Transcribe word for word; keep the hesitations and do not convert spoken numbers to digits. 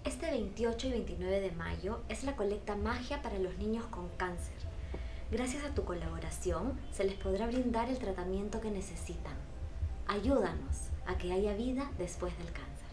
Este veintiocho y veintinueve de mayo es la colecta Magia para los niños con cáncer. Gracias a tu colaboración se les podrá brindar el tratamiento que necesitan. Ayúdanos a que haya vida después del cáncer.